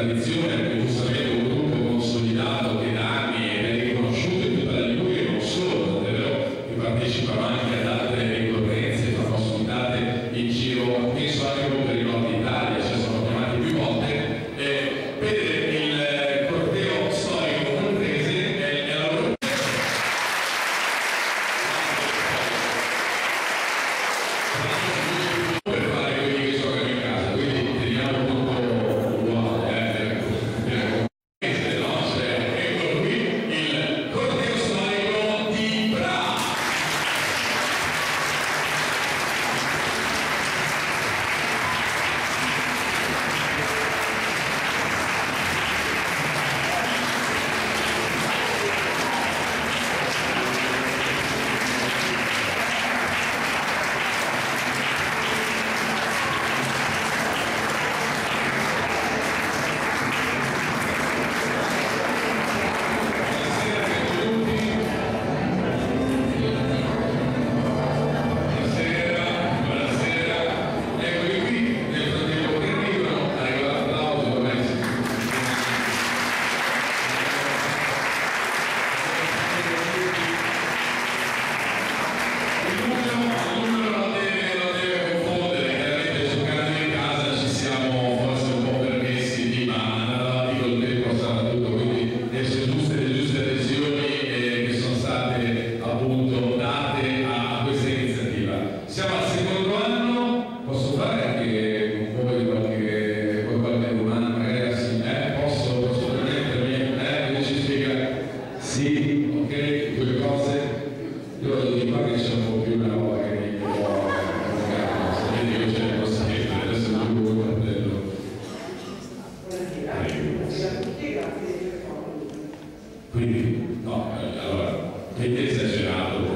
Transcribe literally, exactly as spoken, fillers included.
tradizione, giustamente un gruppo consolidato che da anni è riconosciuto in tutta la Liguria e non solo, è vero che partecipano anche ad altre ricorrenze, fanno ospitate in giro, penso anche proprio per il nord Italia, ci sono chiamati più volte. Eh, vedete il corteo storico montrese è, è la loro per fare quelli che giocano in casa, quindi teniamo tutto uguale, eh, no? Cioè, eccolo qui, il corteo storico di Bra. Quindi, no, allora, è esagerato.